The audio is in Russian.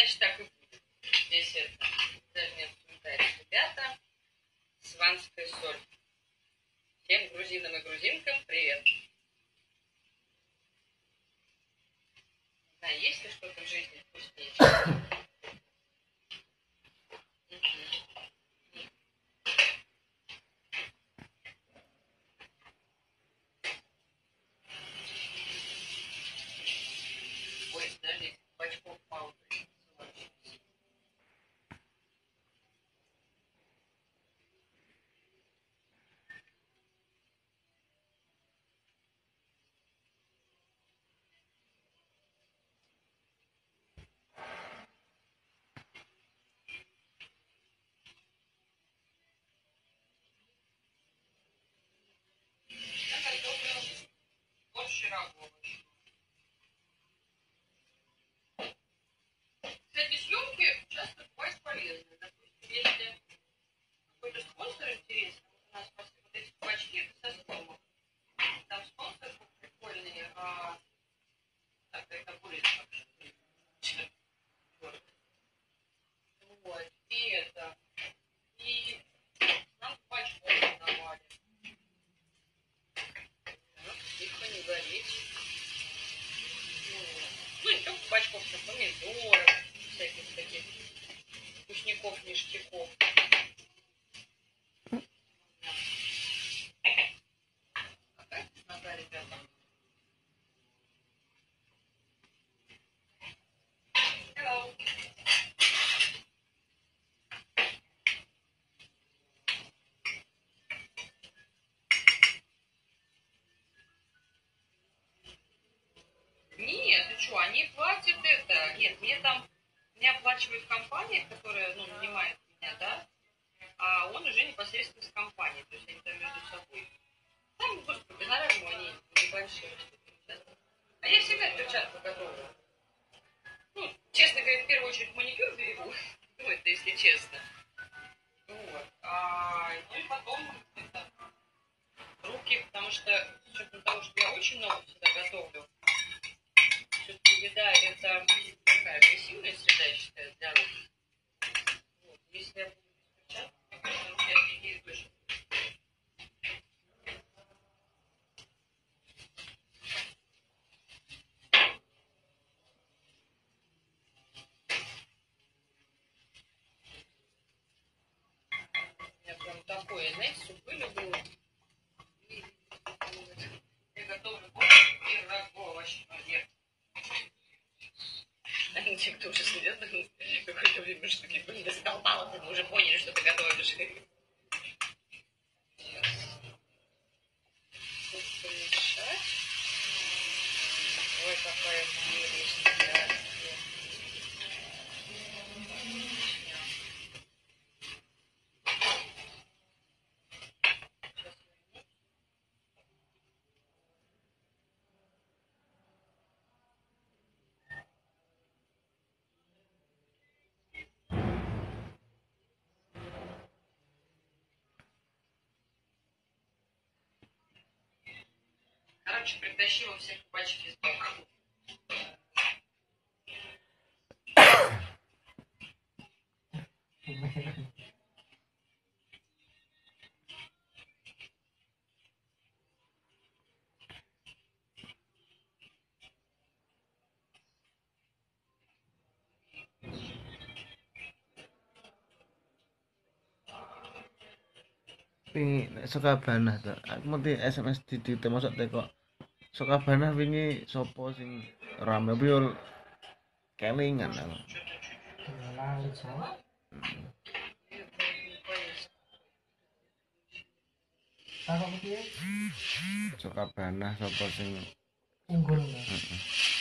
значит так и будет. Здесь это даже нет комментариев. Ребята, сванская соль. Всем грузинам и грузинкам привет. Да, есть ли что-то в жизни вкуснее? Ой, подождите, бачков мало. Я готовлю борщ и рагу. Кстати, съемки часто бывают полезны. Допустим, если какой-то спонсор интересный, у нас вот эти бачки, это со съемок. Там спонсор был прикольный, так, это будет вот, и это, и нам бачков давали. Тихо, не гореть. Ну, не только бачков, а помидоров, всяких таких вкусников, ништяков. Какая вкуснота, ребята. Hello. Нет, ты что, они платят это. Нет, мне там не оплачивает компания, которая, ну, нанимает меня, да? А он уже непосредственно с компанией, то есть они там между собой. Там, господи, гонорары они небольшие. А я всегда перчатку готовлю. Ну, честно говоря, в первую очередь маникюр берегу. Ну, это если честно. Вот. Ну и потом это, руки, потому что с учетом того, что я очень много всегда готовлю, все-таки еда это такая агрессивная среда, я считаю, для рук. Вот. Если я буду без перчаток, мне кажется, руки офигеют точно. Я прям такое, знаете, супы люблю. И я готовлю борщ и рагу овощной. Нет. Те, кто уже следят какое-то время, что ты раздолбала, мы уже поняли, что ты готовишь. Помешать. Ой, какая прелесть. Короче, притащила всех пачек из балкона. Wingi nek Sukabana to. Aku mesti SMS di masuk teko. Sukabana wingi sapa sing rame biol kelingan aku. Sukabana sapa sing Unggul.